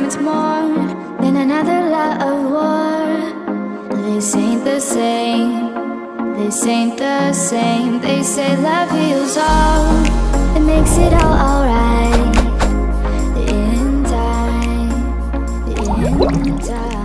it's more than another lot of war. This ain't the same, this ain't the same. They say love heals all, it makes it all alright. In time, in time.